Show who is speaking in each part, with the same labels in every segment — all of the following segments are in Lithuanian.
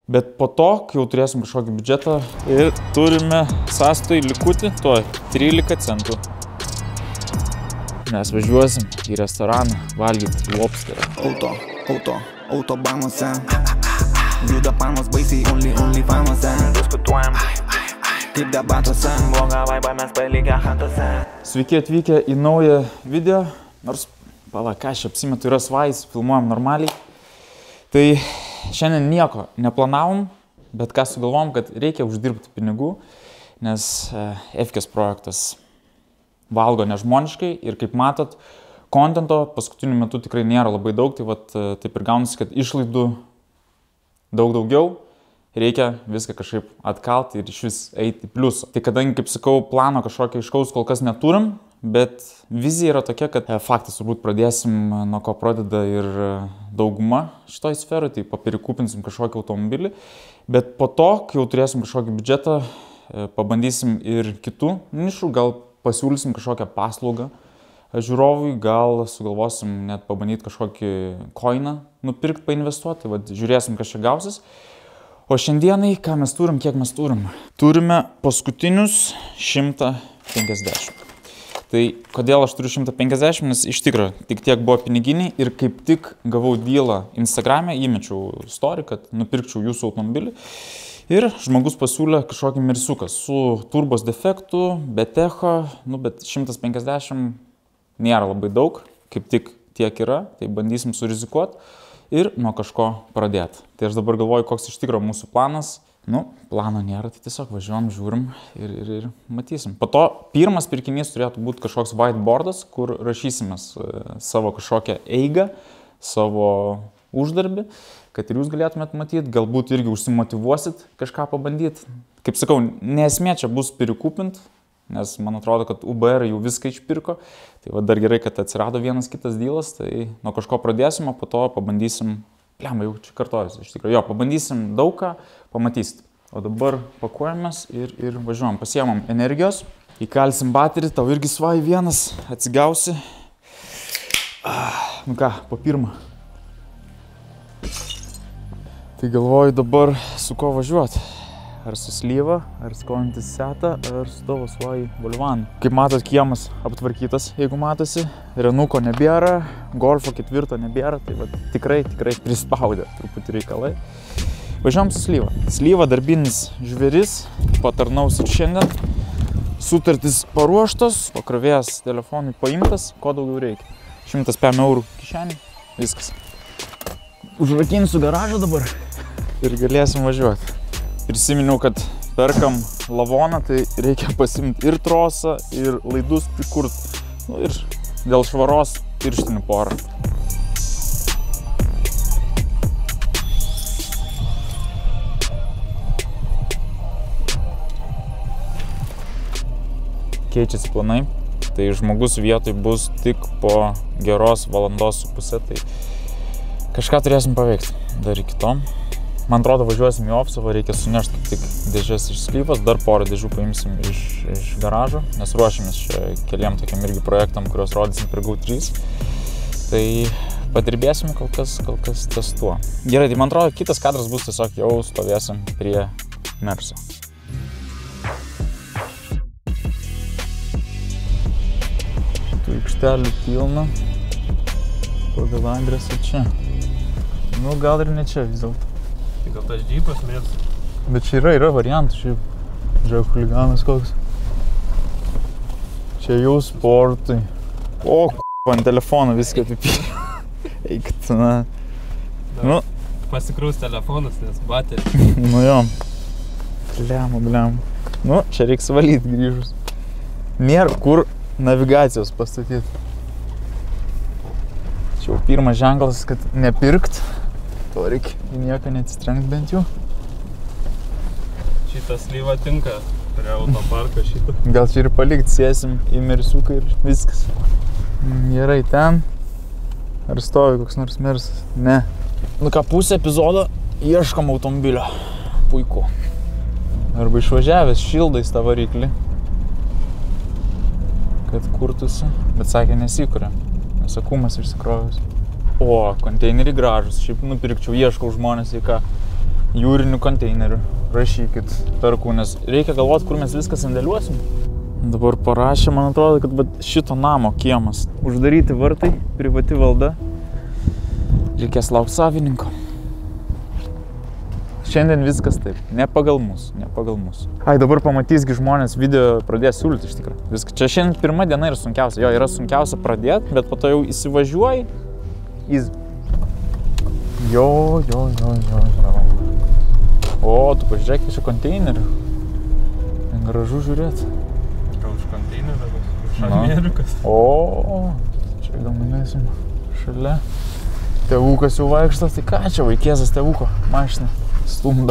Speaker 1: Bet po to, kai jau turėsim kažkokį biudžetą ir turime sąstoj likutį, tuoj 13 centų. Mes važiuosim į restoraną valgyti lobsterą.
Speaker 2: Autobanuose juda panos baisiai, only fanuose. Diskutuojam kaip debatuose, blogą vaibą mes palikę hatuose.
Speaker 1: Sveiki atvykę į naują video, nors pala, ką aš apsimetu, yra svajs, filmuojam normaliai. Tai šiandien nieko neplanavom, bet ką sugalvom, kad reikia uždirbti pinigų, nes Efkės projektas valgo nežmoniškai ir kaip matot, kontento paskutiniu metu tikrai nėra labai daug, tai vat, taip ir gaunasi, kad išlaidų daugiau, reikia viską kažkaip atkalti ir iš vis eiti į pliusą. Tai kadangi, kaip sakau, plano kažkokio aiškaus kol kas neturim, bet vizija yra tokia, kad faktas turbūt pradėsim nuo ko pradeda ir dauguma šitoj sferoj, tai papirikūpinsim kažkokį automobilį, bet po to, kai jau turėsim kažkokį biudžetą, pabandysim ir kitų nišų, gal pasiūlysim kažkokią paslaugą žiūrovui, gal sugalvosim net pabandyti kažkokį koiną nupirkti, painvestuoti, tai žiūrėsim, kas čia gausis. O šiandienai, ką mes turim, kiek mes turim? Turime paskutinius 150. Tai kodėl aš turiu 150, nes iš tikrųjų tik tiek buvo piniginiai ir kaip tik gavau dealą Instagram'e, įmečiau story, kad nupirkčiau jūsų automobilį. Ir žmogus pasiūlė kažkokį mirsiuką su turbos defektu, be techo, bet 150 nėra labai daug, kaip tik tiek yra, tai bandysim surizikuoti ir nuo kažko pradėti. Tai aš dabar galvoju, koks iš tikrųjų mūsų planas. Plano nėra, tai tiesiog važiuojam, žiūrim ir matysim. Po to pirmas pirkinys turėtų būti kažkoks whiteboardas, kur rašysimės savo kažkokią eigą, savo uždarbį, kad ir jūs galėtumėt matyti, galbūt irgi užsimotyvuosit kažką pabandyti. Kaip sakau, nesmė čia bus pirikūpint, nes man atrodo, kad UBR jau viską išpirko. Tai dar gerai, kad atsirado vienas kitas dealas, tai nuo kažko pradėsim, o po to pabandysim. Jau čia kartojasi, iš tikrųjų. Pabandysim daug ką, pamatysit. O dabar pakuojamės ir važiuojam. Pasiemam energijos, įkalsim baterį, tau irgi svai vienas, atsigausi. Po pirmą. Tai galvoju dabar su ko važiuoti. Ar su slyva, ar skolintis setą, ar su tavo svai Volvanu. Kaip matot, kiemas aptvarkytas, jeigu matosi. Renuko nebėra, Golfo 4 nebėra, tai tikrai prispaudė truputį reikalai. Važiuojam su slyva. Slyva darbinis žvėris, patarnaus ir šiandien. Sutartis paruoštos, pakrovėjas telefonui paimtas, ko daugiau reikia. 105 eurų kišenį, viskas. Užrakinsiu garažą dabar ir galėsim važiuoti. Prisiminiau, kad perkam lavoną, tai reikia pasimti ir trosą, ir laidus prikurti. Ir dėl švaros pirštinių porą. Keičiasi planai, tai žmogus vietoj bus tik po geros valandos su pusė, tai kažką turėsim paveikti dar iki to. Man atrodo, važiuosim į ofisą, reikia sunešti kaip tik dėžės iš slyvos, dar porą dėžių paimsim iš garažo, nes ruošiamės čia keliam tokiam irgi projektam, kuriuos rodysim per GO3. Tai padirbėsim kol kas ties tuo. Gerai, tai man atrodo, kitas kadras bus tiesiog jau stovėsim prie Merso. Tų aikštelių pilna, pagal adresą čia. Gal ir ne čia vis dėlto.
Speaker 3: Tai gal tas džypas mėrs?
Speaker 1: Bet čia yra variantų, šiaip. Žiūrėk, chuliganas koks. Čia jau sportui. Ant telefono viską apipyrė. Eikit,
Speaker 3: Pasikraus telefonas, nes baterį.
Speaker 1: Jo. Bliam. Čia reiks valyti grįžus. Nėra kur navigacijos pastatyti. Čia jau pirmas ženklas, kad nepirkt. To reikia į nieką neatsitrenkt bent jau.
Speaker 3: Šitą slyvą tinka prie autoparko šitą.
Speaker 1: Gal čia ir palikt, sėsim į Mersiuką ir viskas. Gerai, ten. Ar stovi koks nors Mersas? Ne. Pusę epizodo ieškom automobilio. Puiku. Arba išvažiavęs šildais tą variklį. Kad kurtusi. Bet sakė, nesikuria. Nes akumas išsikrovęs. Konteineriai gražus, šiaip nupirkčiau, ieškau žmonės, į ką jūrinių konteinerių. Rašykit, perku, nes reikia galvoti, kur mes viską sandėliuosim. Dabar parašė, man atrodo, kad šito namo kiemas. Uždaryti vartai, privati valda. Reikės laukti savininko. Šiandien viskas taip, ne pagal mus. Ai, dabar pamatysgi žmonės video pradės siūlyti iš tikrųjų. Viską. Čia šiandien pirma diena yra sunkiausia. Jo, yra sunkiausia pradėti, bet po to jau įsivažiuoji. Jo. O, tu pažiūrėk iš konteinerių. Gražu žiūrėti.
Speaker 3: Gal iš konteinerio, iš Amerikos.
Speaker 1: O, čia gal minėsim šalia. Tėvukas jau vaikšto, tai ką čia vaikėzas tėvuko mašiną stumdo.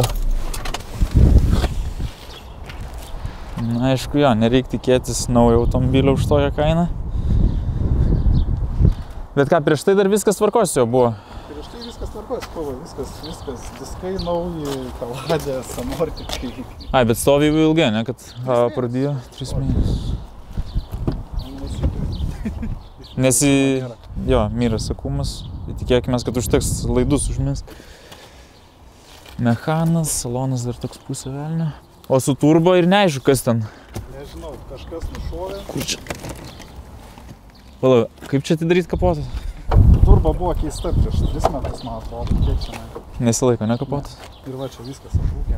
Speaker 1: Na, aišku, jo, nereik tikėtis naujo automobilio už tokią kainą. Bet ką, prieš tai dar viskas tvarkos jau buvo?
Speaker 4: Prieš tai viskas tvarkos, viskas, diskai nauji, kaladės, amortikai.
Speaker 1: Ai, bet stovi jau ilgai, ne, kad pradėjo 3 mėnesius. Nes jo, myras akumas, tikėkime, kad užteks laidus užmės. Mechanas, salonas dar toks pusė velnio. O su turbo ir neaišku, kas ten.
Speaker 4: Nežinau, kažkas nušovė.
Speaker 1: Kur čia? Palau, kaip čia atidaryti kapotą?
Speaker 4: Turba buvo keista prieš 3 metus, man atrodo, kiek čia ne.
Speaker 1: Nesilaiko, ne kapotas?
Speaker 4: Ir va, čia viskas apūkė.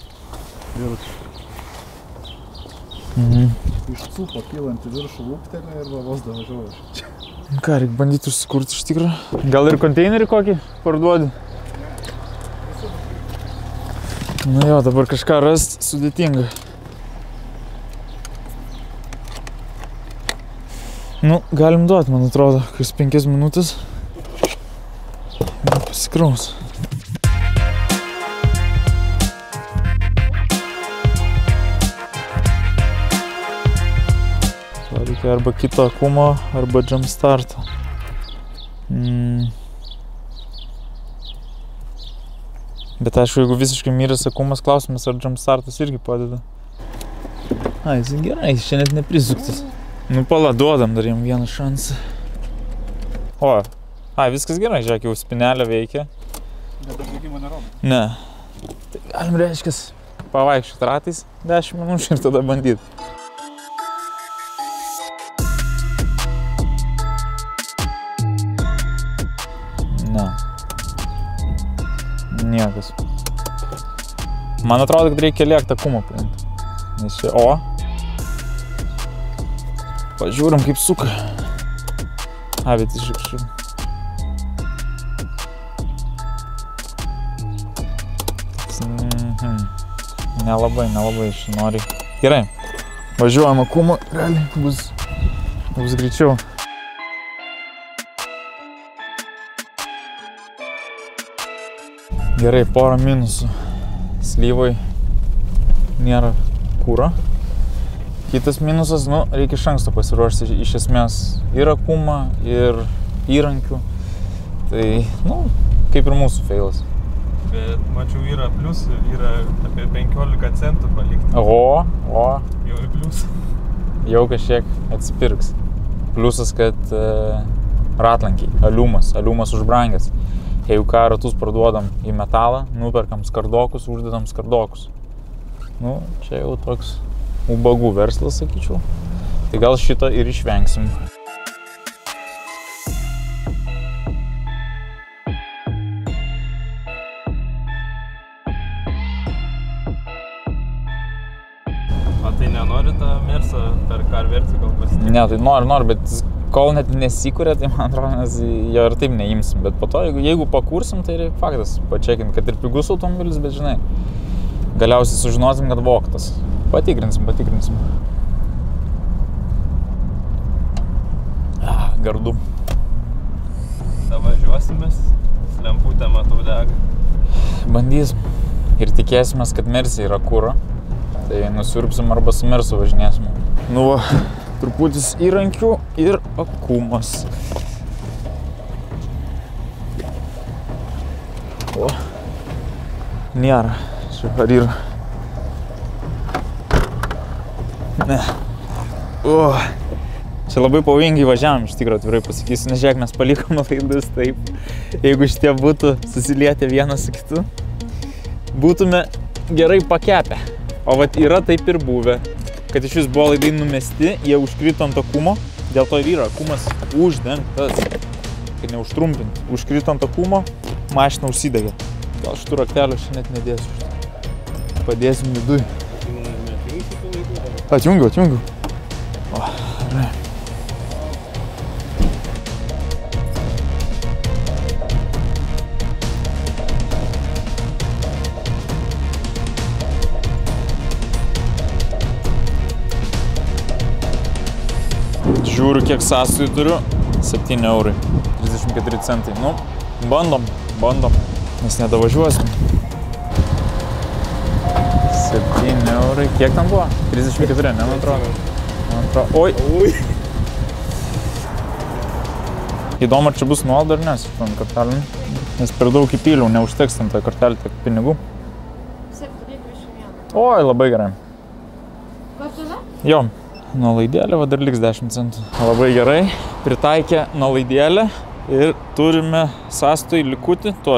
Speaker 1: Mhm.
Speaker 4: Iš cūpo pilant į viršų lūptelį ir vos davažiuoju čia.
Speaker 1: Ką, reikia bandyti užsikurti iš tikrųjų. Gal ir konteinerį kokį parduodi? Nu jo, dabar kažką rast sudėtinga. Nu, galim duoti, man atrodo, kas 5 minutės. Ir pasikraus. Reikia arba kito akumo, arba jumpstarto. Bet aišku, jeigu visiškai myras akumas, klausimas, ar jumpstartas irgi padeda. Ai, jis gerai, jis čia net neprisuktas. Nu, duodam dar jam vieną šansą. O, ai, viskas gerai, žiūrėk, jau spinelė veikia.
Speaker 4: Bet dar degimo nerodo.
Speaker 1: Ne. Tai galim, reiškis, pavaikščiot ratais 10 minučių ir tada bandyti. Ne. Niekas. Man atrodo, kad reikia liekt akumą paimti. Nes čia, o. Pažiūrim, kaip suka. A, bet iš aukščiau. Nelabai nori. Gerai. Važiuojam akumą, realiai bus greičiau. Gerai, porą minusų. Slyvai nėra kuro. Kitas minusas, nu, reikia iš anksto pasiruošti iš esmės ir akumą, ir įrankių. Tai, nu, kaip ir mūsų feilas.
Speaker 3: Bet mačiau, yra pliusų, yra apie 15 centų palikti.
Speaker 1: O.
Speaker 3: Jau ir pliusų.
Speaker 1: Jau kažkiek atsipirks. Pliusas, kad ratlankiai, aliumas užbrangęs. Jeigu ką ratus parduodam į metalą, nuperkam skardokus, uždedam skardokus. Nu, čia jau toks ubagų verslas, sakyčiau. Tai gal šitą ir išvengsim.
Speaker 3: O tai nenori tą Mersą per Car Vertical pasitikti?
Speaker 1: Ne, tai noriu, bet kol net nesikuria, tai man atrodo, mes jo ir taip neimsim. Bet po to, jeigu pakursim, tai faktas pačekim, kad ir pigus automobilis, bet žinai, galiausiai sužinosim, kad vogtas. Patikrinsim. Gardu.
Speaker 3: Da važiuosimės, lemputę matau dega.
Speaker 1: Bandysim. Ir tikėsimės, kad Mersiai yra kuro. Tai nusiurbsim arba su Mersu važinėsim. Nu va, truputis įrankių ir akumas. O, nėra. Čia ar yra? Ne. O, čia labai pavojingai važiavom, iš tikrųjų, atvirai pasakysiu. Nes žiūrėk, mes palikom laidus taip. Jeigu šitie būtų susilietę vienas su kitu, būtume gerai pakepę. O vat yra taip ir buvę, kad iš vis buvo laidai numesti, jie užkrito ant akumo, dėl to ir yra akumas uždengtas, kad neužtrumpint. Užkrito ant akumo, mašina užsidegė. Gal šitų raktelių aš net nedėsiu. Padėsim viduj. Atjungiau. O, gerai. Žiūriu, kiek sąsajų turiu. 7 eurai. 34 centai. Nu, bandom. Nes nedavažiuosim. 7 eurai. Kiek tam buvo? 34, ne, man atrodo. Oi. Įdomu, ar čia bus nuolaida ar ne, šitam kortelėm. Nes per daug įpyliau, neužteks tam tą kortelį tiek pinigų.
Speaker 5: 7,21.
Speaker 1: Oi, labai gerai.
Speaker 5: Kortelė?
Speaker 1: Jo. Nuolaidėlė, va dar liks 10 centų. Labai gerai. Pritaikė nuolaidėlę ir turime sąstoj likutį toj.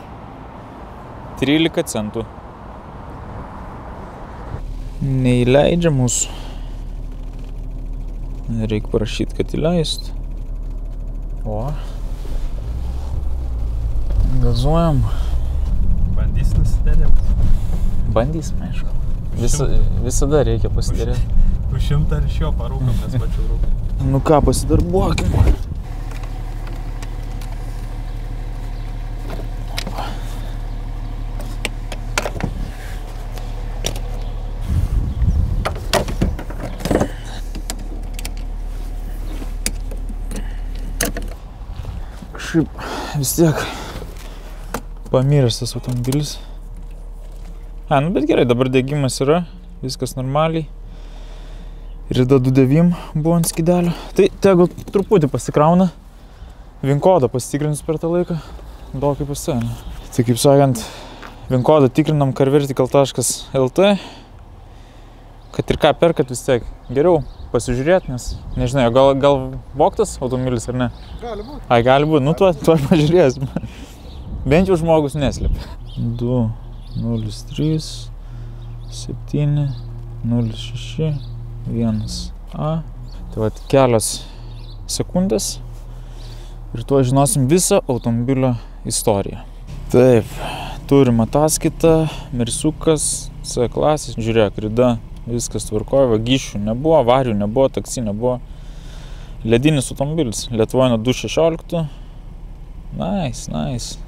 Speaker 1: 13 centų. Neįleidžia mūsų. Reikia parašyti, kad įleist. O. Gazuojam.
Speaker 3: Bandys nusidėrėti.
Speaker 1: Bandysim, aišku. Visada reikia pasidarėti.
Speaker 3: Už 100 ar iš jo parūkam, nes pačiu rūkam.
Speaker 1: Nu ką, pasidarbuokim. Kažkaip vis tiek pamiręs tas automobilis. Nu bet gerai, dabar degimas yra, viskas normaliai. Rida 2.9 buvo ant skydelio. Tai tegul truputį pasikrauna. VIN-kodą pasitikrinus per tą laiką. Daug kaip pasitėlė. Tai kaip sakant, VIN-kodą tikrinam carvertical.lt. Kad ir ką perkat vis tiek geriau pasižiūrėti, nes nežinau, gal vogtas automobilis ar ne?
Speaker 4: Gali būti.
Speaker 1: Ai, gali būti. Nu, tuo pažiūrėsim. Bent jau žmogus neslėpia. 2, 0, 3, 7, 0, 6, 1A. Tai vat kelios sekundės ir tuo žinosim visą automobilio istoriją. Taip, turim ataskaitą, Mersukas, C klasės, žiūrėk, rida, viskas tvarkoja, vagysčių nebuvo, avarijų nebuvo, taksi nebuvo. Ledinis automobilis, Lietuvoje nuo 2016. Nice.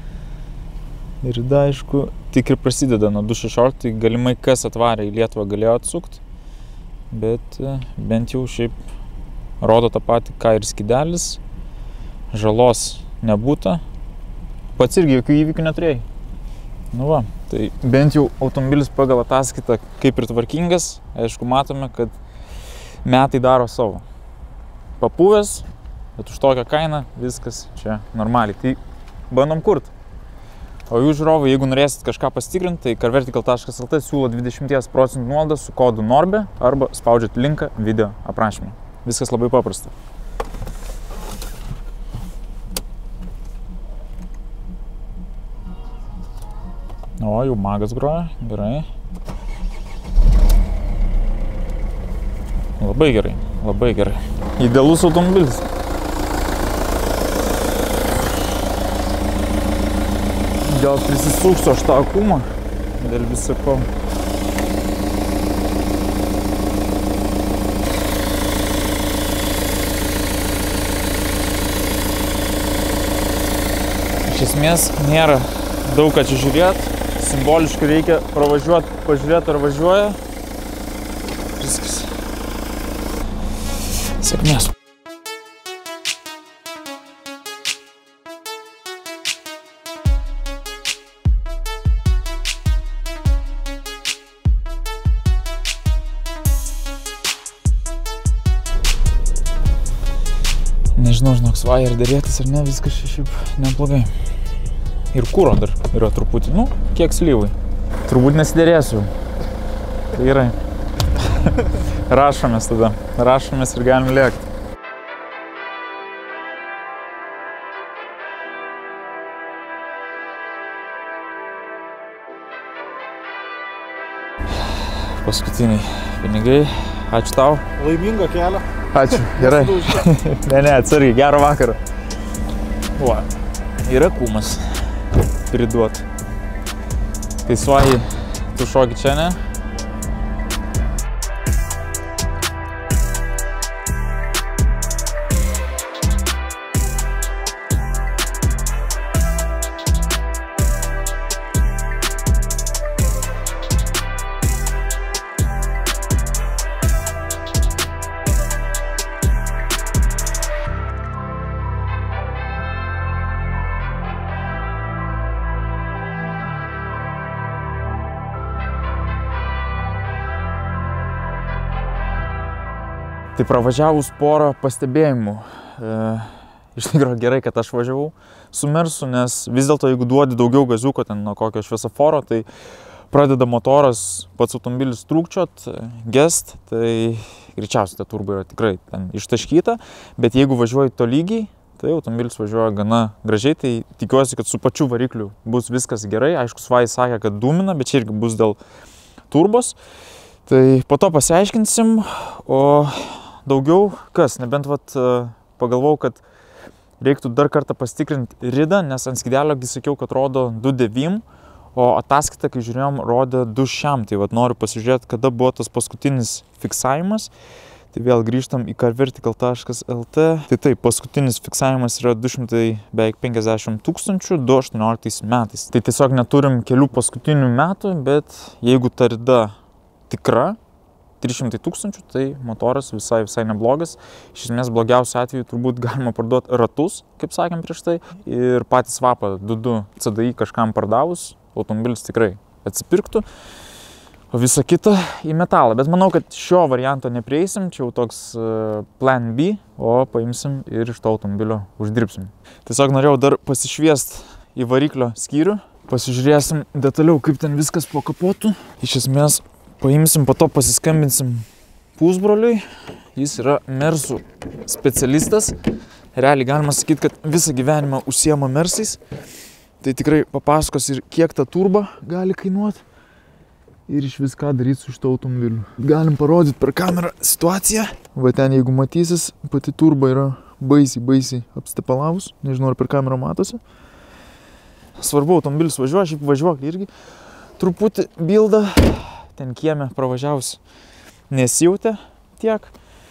Speaker 1: Rida, aišku, tik ir prasideda nuo 2016, galimai kas atvarė į Lietuvą galėjo atsukti. Bet bent jau šiaip rodo tą patį, ką ir skydelis. Žalos nebūta. Pats irgi jokių įvykių neturėjai. Nu va, tai bent jau automobilis pagal ataskaitą kaip ir tvarkingas. Aišku, matome, kad metai daro savo. Papuvęs, bet už tokią kainą viskas čia normaliai. Tai bandom kurt. O jūs žiūrovai, jeigu norėsit kažką pasitikrinti, tai carvertical.lt siūlo 20% nuolaidą su kodu NORBE arba spaudžiat linką video aprašymą. Viskas labai paprasta. O, jau magas groja, gerai. Labai gerai. Idealus automobilis. Gal prisisuksiu aš tą akumą dėl visako. Iš esmės nėra daug ką čia žiūrėti. Simboliškai reikia pravažiuoti, pažiūrėti ar važiuoja. Viskas. Sėkmės. Nežinau, žinok, svaja ar dėrėtis ar ne, viskas šiaip neblogai. Ir kuro dar yra truputį, nu, kiek slyvai. Turbūt nesidėrėsiu. Tai gerai. Rašomės tada. Rašomės ir galim lėkti. paskutiniai pinigai. Ačiū tau.
Speaker 4: Laimingo kelio.
Speaker 1: Ačiū, gerai. Ne, atsargiai, gerą vakarą. Va, yra kūmas priduot. Tai suoji, tu šoki čia, ne? Tai pravažiavus porą pastebėjimų. Iš tikrųjų gerai, kad aš važiavau su Mersu, nes vis dėlto jeigu duodi daugiau gaziuko ten nuo kokio šviesoforo, tai pradeda motoras, pats automobilis trūkčiot, gest, tai greičiausiai ta turba yra tikrai ten ištaškyta, bet jeigu važiuoji tolygiai, tai automobilis važiuoja gana gražiai, tai tikiuosi, kad su pačiu varikliu bus viskas gerai. Aišku, Svajis sakė, kad dūmina, bet čia irgi bus dėl turbos. Tai po to pasiaiškinsim, o daugiau kas, nebent pagalvojau, kad reiktų dar kartą pasitikrinti ridą, nes ant skydelio sakiau, kad rodo 2.9, o ataskaita, kai žiūrėjom, rodė 2.6. Tai noriu pasižiūrėti, kada buvo tas paskutinis fiksavimas. Tai vėl grįžtam į carvertical.lt. Tai taip, paskutinis fiksavimas yra 250 000 2018 metais. Tai tiesiog neturim kelių paskutinių metų, bet jeigu ta rida tikra, 300 000, tai motoras visai neblogas. Iš esmės blogiausiu atveju turbūt galima parduoti ratus, kaip sakėm prieš tai. Ir patį svapą 2.2 CDI kažkam pardavus, automobilis tikrai atsipirktų. O visą kitą į metalą. Bet manau, kad šio varianto neprieisim, čia jau toks plan B, o paimsim ir iš to automobilio uždirbsim. Tiesiog norėjau dar pasišviest į variklio skyrių. Pasižiūrėsim detaliau, kaip ten viskas po kapotu. Iš esmės paimsim, po to pasiskambinsim pusbroliui. Jis yra Mersų specialistas. Realiai galima sakyti, kad visą gyvenimą užsiema Mersais. Tai tikrai papasakos ir kiek ta turba gali kainuoti. Ir iš viską daryti su šito automobiliu. Galim parodyti per kamerą situaciją. Va ten, jeigu matysis, pati turba yra baisiai apstepalavus. Nežinau, ar per kamerą matosi. Svarbu, automobilis važiuoja, šiaip važiuok irgi. Truputį bilda. Ten kieme pravažiavus nesijautė tiek.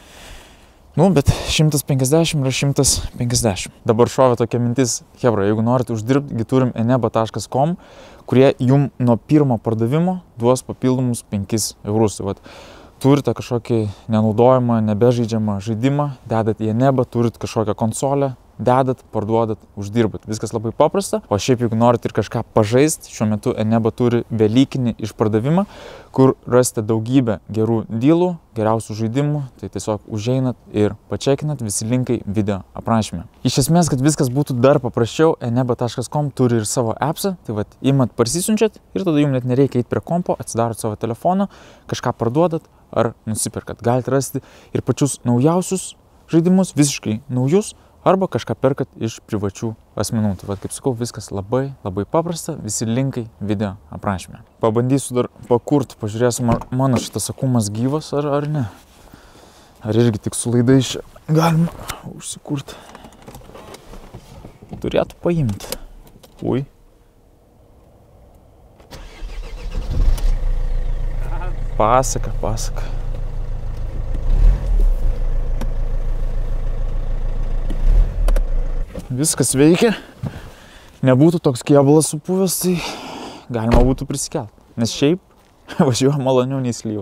Speaker 1: Nu, bet 150 yra 150. Dabar šovė tokia mintis, hebra, jeigu norite uždirbti, turim eneba.com, kurie jum nuo pirmo pardavimo duos papildomus 5 eurus. Vat, turite kažkokį nenaudojamą, nebežaidžiamą žaidimą, dedat į eneba, turit kažkokią konsolę, dedat, parduodat, uždirbat. Viskas labai paprasta. O šiaip, jeigu norite ir kažką pažaisti, šiuo metu eneba turi velykinį išpardavimą, kur rasite daugybę gerų dylų, geriausių žaidimų. Tai tiesiog užeinat ir pačekinat, visi linkai video aprašyme. Iš esmės, kad viskas būtų dar paprasčiau, eneba.com turi ir savo appsą. Tai vat, imat parsisiunčiat ir tada jums net nereikia eiti prie kompo, atsidarot savo telefoną, kažką parduodat ar nusipirkat. Galite rasti ir pačius naujausius žaidimus, visiškai naujus, arba kažką perkat iš privačių asmenų. Tai vat, kaip sakau, viskas labai paprasta, visi linkai video aprašyme. Pabandysiu dar pakurt, pažiūrėsim, ar mano šitas akumas gyvas ar ne. Ar irgi tik su laidais galima užsikurti. Turėtų paimti. Ui. Pasaka. Viskas veikia. Nebūtų toks kėbulas supuvęs, tai galima būtų prisikelt. Nes šiaip važiuoja maloniau nei slyva.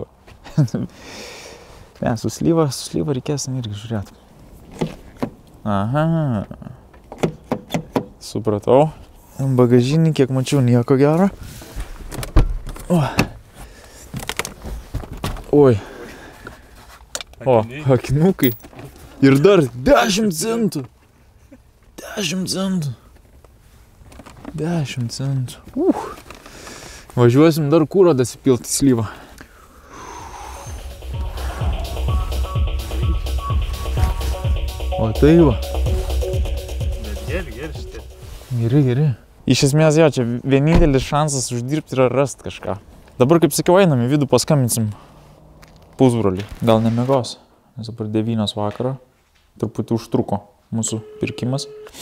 Speaker 1: Ne, su slyva reikės irgi žiūrėti. Aha. Supratau. Bagažinį, kiek mačiau, nieko gero. Oi. O, akinukai. Ir dar 10 centų. 10 centų. 10 centų. Važiuosim dar kūro dasipilti slyvą. O tai va.
Speaker 3: Geri šitie.
Speaker 1: Geri. Iš esmės, jo, čia vienintelis šansas uždirbti yra rasti kažką. Dabar, kaip sakiau, einam į vidų, paskambinsim pusbrolį. Gal nemiegos, nes dabar 9 vakaro. Truputį užtruko mūsų pirkimas.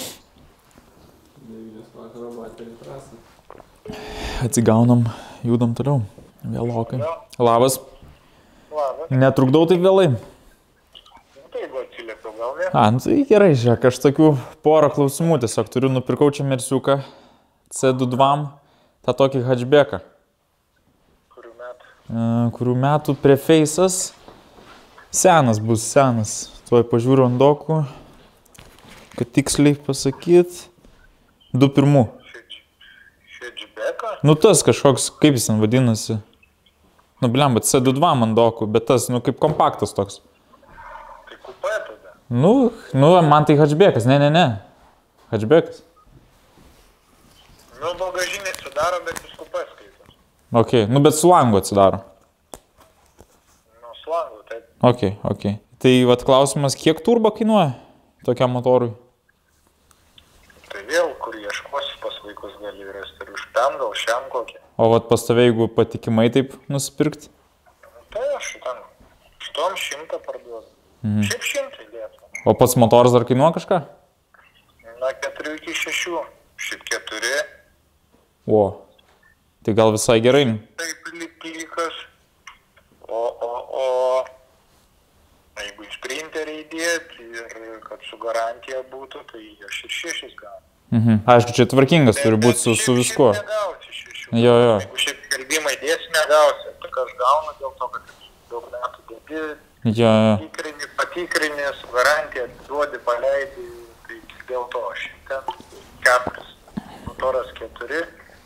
Speaker 3: 9 vakaro baterį trasą.
Speaker 1: Atsigaunam, judam toliau. Vėlokai. Labas.
Speaker 6: Labas.
Speaker 1: Netrukdau taip vėlai.
Speaker 6: Tai jeigu atsiliepiau, gal ne?
Speaker 1: Nu tai gerai, žiūrėk, aš tokių porą klausimų tiesiog turiu, nupirkau čia Mersiuką C22, tą tokį hatchbacką. Kurių metų Preface'as. Senas bus, senas. Tuoj pažiūriu ant dokų, kad tiksliai pasakyt. 21.
Speaker 6: Hatchbacką?
Speaker 1: Nu tas kažkoks, kaip jis ten vadinasi. Nu blemba, C22 man dokų, bet tas, nu kaip kompaktas toks.
Speaker 6: Tai kupė tada?
Speaker 1: Nu, man tai hatchbackas, ne. Hatchbackas.
Speaker 6: Nu, bagažinė atsidaro, bet jis kupė skaitos.
Speaker 1: Ok, nu bet su langu atsidaro.
Speaker 6: Nu, su langu, taip.
Speaker 1: Ok. Tai vat klausimas, kiek turbo kainuoja tokiam motorui?
Speaker 6: Tai vėl, kur ieškosi pas vaikus gali rasti. Ir už ten, gal šiam kokį.
Speaker 1: O vat pas tave, jeigu patikimai taip nusipirkti?
Speaker 6: Tai aš ten 800 parduodu. Šiaip 100 lieta.
Speaker 1: O pats motoras dar kainuoja kažką?
Speaker 6: Na, 4 iki 6. Šiaip 4.
Speaker 1: O, tai gal visai gerai.
Speaker 6: Taip lykas. O jeigu į sprinterį įdėti ir kad su garantija būtų, tai aš ir 6 gaunu.
Speaker 1: Aišku, čia tvarkingas turi būti su viskuo.
Speaker 6: Šiaip negausi 6.
Speaker 1: Jo.
Speaker 6: Jeigu šiaip skelbimą įdėsi, negausi. Tik aš gaunu dėl to, kad daug metų dėdi,
Speaker 1: Jo.
Speaker 6: patikrini, su garantija, duodi, paleidi, tai dėl to aš ten 4. Motoras 4.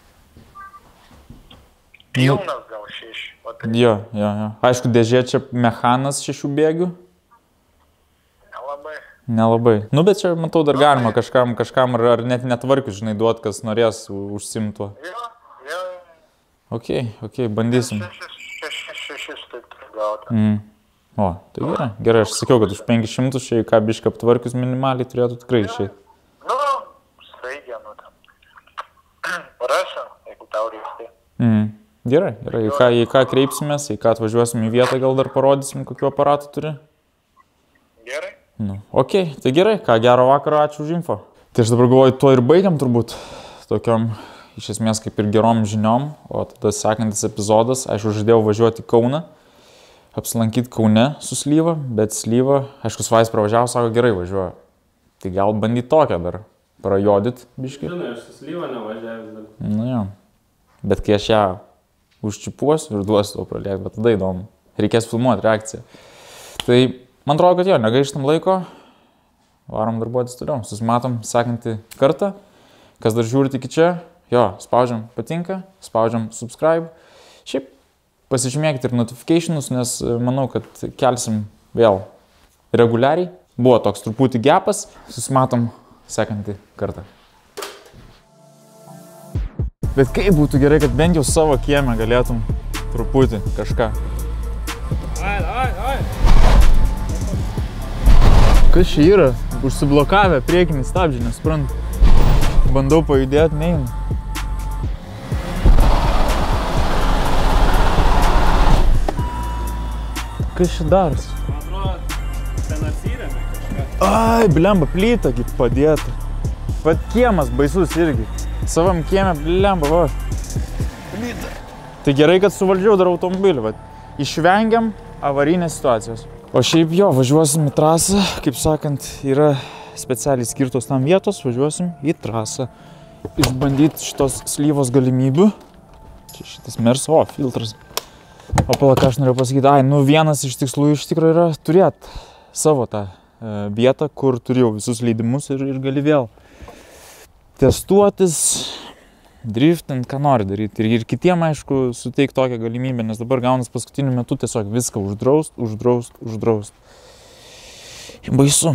Speaker 6: Pilnas gal 6.
Speaker 1: Jo. Aišku, dėžė čia mechanas 6 bėgių. Nelabai. Nu, bet čia, matau, dar galima kažkam ar net netvarkius, žinai, duot, kas norės užsimtuo.
Speaker 6: Jo.
Speaker 1: Ok, bandysim.
Speaker 6: 6 taip gauti.
Speaker 1: O, tai gerai, aš sakiau, kad už 500 čia ką biškai aptvarkius minimaliai turėtų tikrai išeiti.
Speaker 6: Nu, staigia, nu ten. Rasim, jeigu tau reikia.
Speaker 1: Gerai, į ką kreipsimės, į ką atvažiuosim į vietą, gal dar parodysim, kokiu aparatu turi.
Speaker 6: Gerai.
Speaker 1: Ok, tai gerai, ką gero vakaro, ačiū už info. Tai aš dabar galvoju, tuo ir baigiam turbūt, tokiom, iš esmės kaip ir gerom žiniom, o tada sekantis epizodas, aš žadėjau važiuoti į Kauną, apsilankyti Kaune su Slyva, bet Slyva, aišku, Svais pravažiavo, sako, gerai važiuoju. Tai gal bandyti tokią dar, prajodit biškį.
Speaker 3: Žinai, aš su Slyva nevažiavęs dar.
Speaker 1: Nu jo, bet kai aš ją užčipuosiu ir duosiu to pralėkti, bet tada įdomu, reikės filmuoti reakciją. Tai man atrodo, kad jo, negaištam laiko, varom darbuotis toliau, susimatom sekantį kartą, kas dar žiūrit iki čia, jo, spaudžiam patinka, spaudžiam subscribe, šiaip pasižymėkite ir notificationus, nes manau, kad kelsim vėl reguliariai, buvo toks truputį gepas, susimatom sekantį kartą. Bet kaip būtų gerai, kad bent jau savo kieme galėtum truputį kažką.
Speaker 3: Ai.
Speaker 1: Kas čia yra? Užsiblokavę priekinį stabdžių, nesuprantu. Bandau pajudėti, neina. Kas čia darosi?
Speaker 3: Man atrodo, ten atsirėmė kažką.
Speaker 1: Ai, blemba, plyta kaip padėta. Vat kiemas baisus irgi. Savam kieme, blemba, va. Plyta. Tai gerai, kad suvaldžiau dar automobilį, va. Išvengiam avarinės situacijos. O šiaip jo, važiuosim į trasą, kaip sakant, yra specialiai skirtos tam vietos, važiuosim į trasą. Išbandyti šitos Slyvos galimybių. Čia šitas Mers, filtras. O pala, ką aš norėjau pasakyti, vienas iš tikslų iš tikrųjų yra turėti savo tą vietą, kur turėjau visus leidimus ir gali vėl testuotis, driftint, ką nori daryti. Ir kitiem, aišku, suteik tokią galimybę, nes dabar gaunas paskutiniu metu tiesiog viską uždraust. Baisu.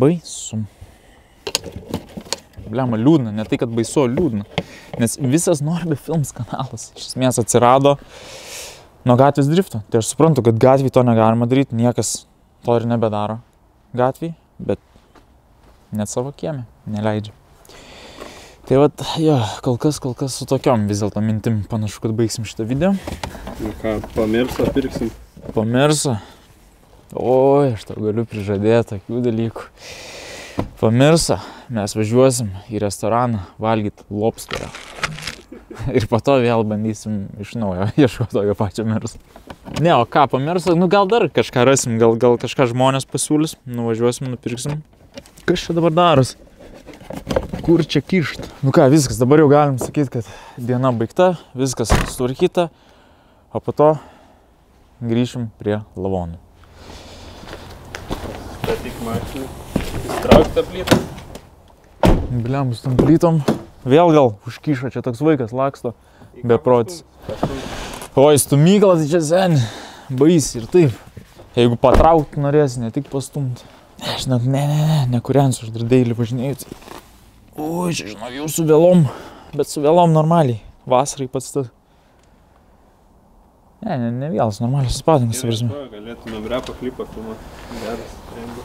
Speaker 1: Blema, liūdna, ne tai, kad baisu, liūdna. Nes visas Norbė Films kanalas iš esmės atsirado nuo gatvės drifto. Tai aš suprantu, kad gatvėj to negalima daryti, niekas to ir nebedaro gatvėj, bet net savo kieme neleidžia. Tai vat, jo, kol kas su tokiom vis dėlto mintim panašu, kad baigsim šitą video.
Speaker 3: Nu ką, pamirso pirksim.
Speaker 1: Pamirso. Oi, aš tau galiu prižadėti tokių dalykų. Pamirso, mes važiuosim į restoraną valgyti lobsterio. Ir po to vėl bandysim iš naujo ieškoti tokio pačio mirso. Ne, o ką pamirso, nu gal dar kažką rasim, gal kažką žmonės pasiūlys, nuvažiuosim, nupirksim. Kas čia dabar daros? Kur čia kišt? Nu ką, viskas, dabar jau galim sakyti, kad diena baigta, viskas sutvarkyta, o po to grįšim prie lavonų.
Speaker 3: Statyk mašiną. Įstrauk tą plytą.
Speaker 1: Bliam, su tam plytom. Vėl gal užkyšo, čia toks vaikas laksto, beprotis. Oi, stumyklas čia seni, bais ir taip. Jeigu patraukti norėsi, ne tik pastumti. Žinok, nekuriansiu, aš dar dailį važinėjus. Oi, čia žinok, jau su vėlom, bet su vėlom normaliai. Vasarai pats tas. Ne vėlas, normaliai suspatingas, suprasme.
Speaker 3: Galėtumėm repo klipą filmuoti. Geras, rengu.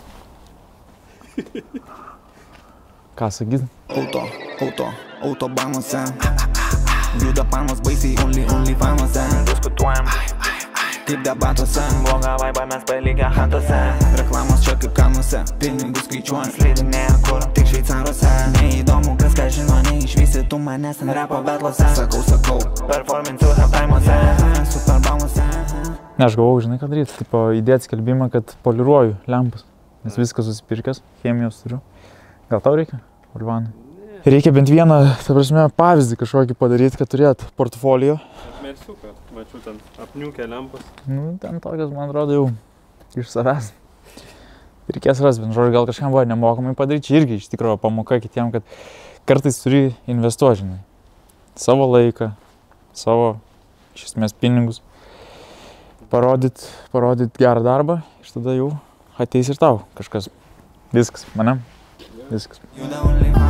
Speaker 1: Ką sakyt?
Speaker 2: Autobanuose juda panos baisiai, only fanuose. Diskutuojam kaip debatuose, blogą vaibą mes palikę hantose. Reklamos čia kaip kanuose, pinigus skaičiuojant slidinėja kur tik šveicaruose. Neįdomu, kas ką žino, neišvystytų manęs ant repo betlose. Sakau, performinsiu halftaimuose, superbanuose.
Speaker 1: Ne, aš galvojau, žinai ką daryti, tipo įdėti skelbimą, kad poliruoju lempas, nes viskas susipirkęs, chemijos turiu. Gal tau reikia, Ulvanai? Reikia bent vieną, ta prasme, pavyzdį kažkokį padaryti, kad turėt portfolio.
Speaker 3: Mersiuką, mačiau ten apniukę lempas.
Speaker 1: Nu, ten tokias, man atrodo, jau iš savęs. Reikės rasti, bent žodžiu, gal kažkam buvo nemokamai padaryti, čia irgi iš tikrųjų pamoka kitiem, kad kartais turi investuoti, žinai. Savo laiką, savo, iš esmės, pinigus. Parodyt gerą darbą, iš tada jau ateis ir tau kažkas. Viskas, mane? Viskas.